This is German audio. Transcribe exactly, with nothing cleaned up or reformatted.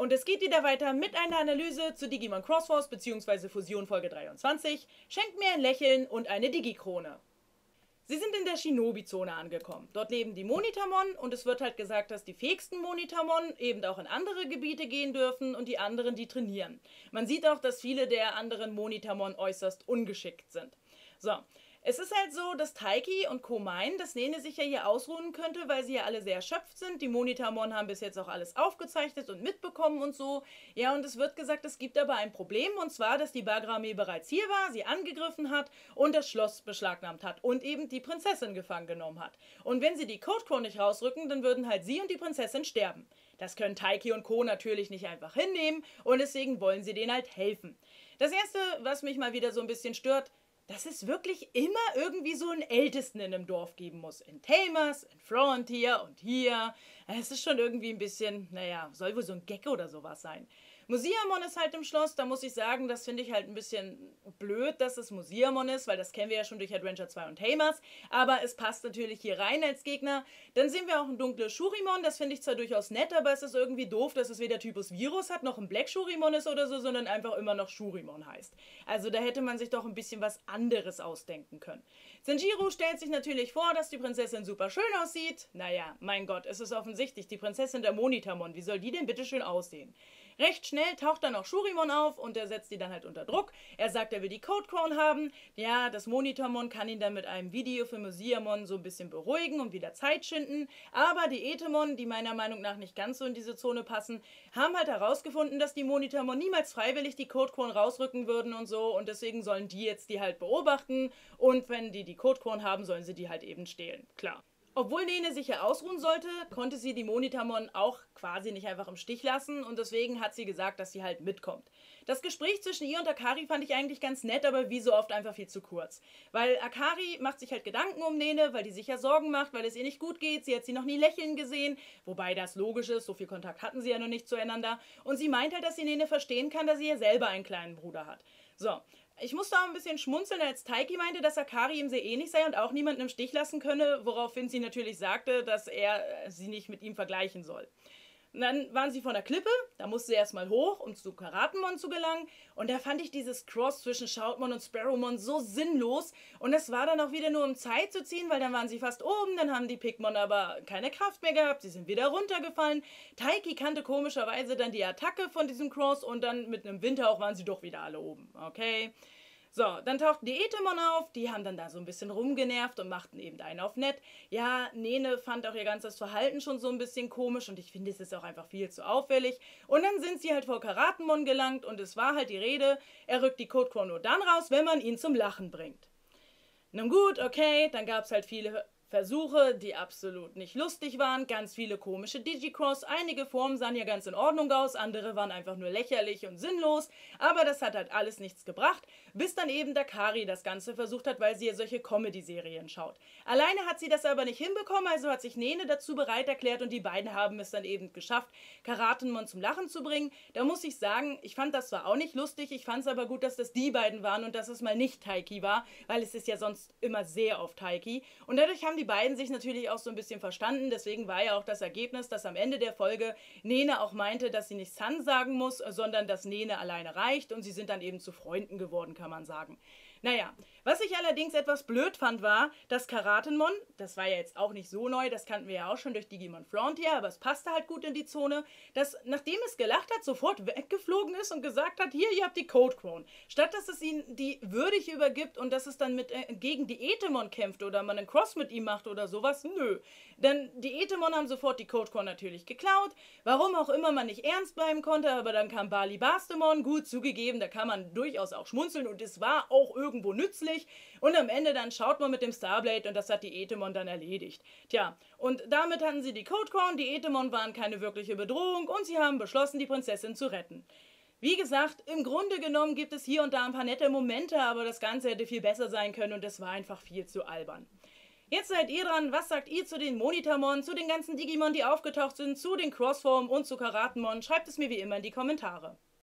Und es geht wieder weiter mit einer Analyse zu Digimon Crossforce bzw. Fusion Folge dreiundzwanzig. Schenkt mir ein Lächeln und eine Digikrone. Sie sind in der Shinobi-Zone angekommen. Dort leben die Monitamon und es wird halt gesagt, dass die fähigsten Monitamon eben auch in andere Gebiete gehen dürfen und die anderen, die trainieren. Man sieht auch, dass viele der anderen Monitamon äußerst ungeschickt sind. So. Es ist halt so, dass Taiki und Co. meinen, dass Nene sich ja hier ausruhen könnte, weil sie ja alle sehr erschöpft sind. Die Monitamon haben bis jetzt auch alles aufgezeichnet und mitbekommen und so. Ja, und es wird gesagt, es gibt aber ein Problem, und zwar, dass die Bagrame bereits hier war, sie angegriffen hat und das Schloss beschlagnahmt hat und eben die Prinzessin gefangen genommen hat. Und wenn sie die Code Crow nicht rausrücken, dann würden halt sie und die Prinzessin sterben. Das können Taiki und Co. natürlich nicht einfach hinnehmen und deswegen wollen sie denen halt helfen. Das Erste, was mich mal wieder so ein bisschen stört, dass es wirklich immer irgendwie so einen Ältesten in einem Dorf geben muss. In Tamers, in Frontier und hier. Es ist schon irgendwie ein bisschen, naja, soll wohl so ein Gecko oder sowas sein. Musiamon ist halt im Schloss, da muss ich sagen, das finde ich halt ein bisschen blöd, dass es Musiamon ist, weil das kennen wir ja schon durch Adventure zwei und Tamers, aber es passt natürlich hier rein als Gegner. Dann sehen wir auch ein dunkles Shurimon, das finde ich zwar durchaus nett, aber es ist irgendwie doof, dass es weder Typus Virus hat, noch ein Black Shurimon ist oder so, sondern einfach immer noch Shurimon heißt. Also da hätte man sich doch ein bisschen was anderes ausdenken können. Zenjiro stellt sich natürlich vor, dass die Prinzessin super schön aussieht. Naja, mein Gott, es ist offensichtlich, die Prinzessin der Monitamon, wie soll die denn bitte schön aussehen? Recht schnell taucht dann auch Shurimon auf und er setzt die dann halt unter Druck. Er sagt, er will die Code Crown haben. Ja, das Monitamon kann ihn dann mit einem Video für Musiamon so ein bisschen beruhigen und wieder Zeit schinden. Aber die Etemon, die meiner Meinung nach nicht ganz so in diese Zone passen, haben halt herausgefunden, dass die Monitamon niemals freiwillig die Code Crown rausrücken würden und so. Und deswegen sollen die jetzt die halt beobachten. Und wenn die die Code Crown haben, sollen sie die halt eben stehlen. Klar. Obwohl Nene sich ja ausruhen sollte, konnte sie die Monitamon auch quasi nicht einfach im Stich lassen und deswegen hat sie gesagt, dass sie halt mitkommt. Das Gespräch zwischen ihr und Akari fand ich eigentlich ganz nett, aber wie so oft einfach viel zu kurz. Weil Akari macht sich halt Gedanken um Nene, weil die sich ja Sorgen macht, weil es ihr nicht gut geht. Sie hat sie noch nie lächeln gesehen, wobei das logisch ist, so viel Kontakt hatten sie ja noch nicht zueinander. Und sie meint halt, dass sie Nene verstehen kann, dass sie ja selber einen kleinen Bruder hat. So. Ich musste auch ein bisschen schmunzeln, als Taiki meinte, dass Akari ihm sehr ähnlich sei und auch niemanden im Stich lassen könne, woraufhin sie natürlich sagte, dass er sie nicht mit ihm vergleichen soll. Und dann waren sie von der Klippe, da musste sie erstmal hoch, um zu Karatenmon zu gelangen. Und da fand ich dieses Cross zwischen Shoutmon und Sparrowmon so sinnlos. Und es war dann auch wieder nur um Zeit zu ziehen, weil dann waren sie fast oben, dann haben die Pigmon aber keine Kraft mehr gehabt, sie sind wieder runtergefallen. Taiki kannte komischerweise dann die Attacke von diesem Cross und dann mit einem Winterhauch waren sie doch wieder alle oben. Okay. So, dann tauchten die Etemon auf, die haben dann da so ein bisschen rumgenervt und machten eben einen auf nett. Ja, Nene fand auch ihr ganzes Verhalten schon so ein bisschen komisch und ich finde, es ist auch einfach viel zu auffällig. Und dann sind sie halt vor Karatenmon gelangt und es war halt die Rede, er rückt die Code Crow nur dann raus, wenn man ihn zum Lachen bringt. Nun gut, okay, dann gab es halt viele Versuche, die absolut nicht lustig waren, ganz viele komische Digicross, einige Formen sahen ja ganz in Ordnung aus, andere waren einfach nur lächerlich und sinnlos, aber das hat halt alles nichts gebracht, bis dann eben Dakari das Ganze versucht hat, weil sie ja solche Comedy-Serien schaut. Alleine hat sie das aber nicht hinbekommen, also hat sich Nene dazu bereit erklärt und die beiden haben es dann eben geschafft, Karatenmon zum Lachen zu bringen. Da muss ich sagen, ich fand das zwar auch nicht lustig, ich fand es aber gut, dass das die beiden waren und dass es mal nicht Taiki war, weil es ist ja sonst immer sehr auf Taiki und dadurch haben die beiden sich natürlich auch so ein bisschen verstanden, deswegen war ja auch das Ergebnis, dass am Ende der Folge Nene auch meinte, dass sie nicht San sagen muss, sondern dass Nene alleine reicht und sie sind dann eben zu Freunden geworden, kann man sagen. Naja, was ich allerdings etwas blöd fand, war, dass Karatenmon, das war ja jetzt auch nicht so neu, das kannten wir ja auch schon durch Digimon Frontier, aber es passte halt gut in die Zone, dass nachdem es gelacht hat, sofort weggeflogen ist und gesagt hat, hier, ihr habt die Code Crown. Statt dass es ihnen die würdig übergibt und dass es dann mit äh, gegen die Etemon kämpft oder man einen Cross mit ihm macht oder sowas, nö. Denn die Etemon haben sofort die Code Crown natürlich geklaut, warum auch immer man nicht ernst bleiben konnte, aber dann kam Bali Bastemon, gut zugegeben, da kann man durchaus auch schmunzeln und es war auch irgendwo nützlich und am Ende dann schaut man mit dem Starblade und das hat die Etemon dann erledigt. Tja, und damit hatten sie die Code Crown, die Etemon waren keine wirkliche Bedrohung und sie haben beschlossen, die Prinzessin zu retten. Wie gesagt, im Grunde genommen gibt es hier und da ein paar nette Momente, aber das Ganze hätte viel besser sein können und es war einfach viel zu albern. Jetzt seid ihr dran, was sagt ihr zu den Monitamon, zu den ganzen Digimon, die aufgetaucht sind, zu den Crossformen und zu Karatenmon? Schreibt es mir wie immer in die Kommentare.